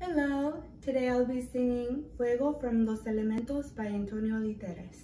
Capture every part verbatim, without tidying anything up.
Hello, today I'll be singing Fuego from Los Elementos by Antonio Literes.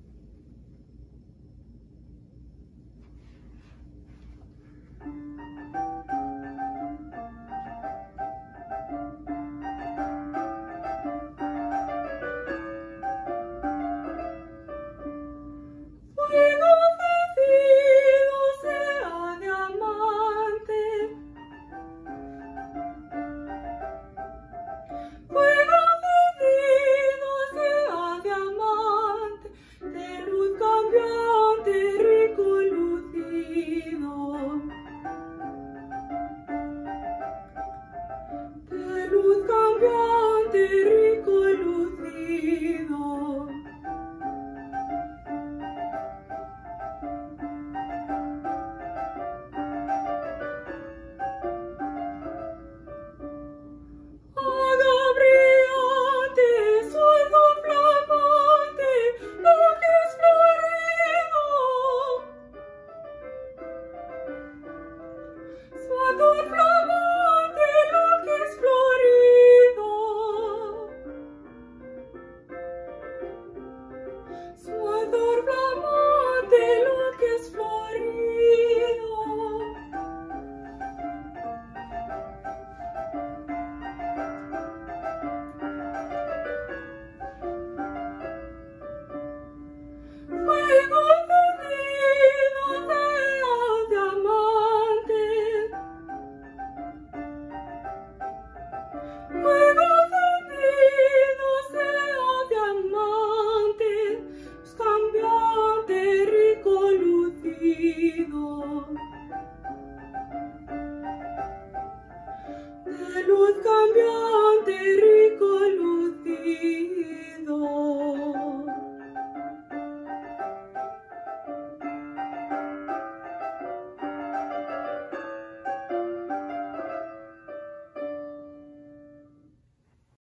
Luz cambiante, rico y lucido. Haga brillante, sueldo flamante, lo que es florido. Sueldo flamante, lo que es florido. Su ardor flamante, lo que es florido. Fuego encendido sea diamante. Fuego encendido sea diamante. Cambiante, rico, lucido, de luz cambiante, rico.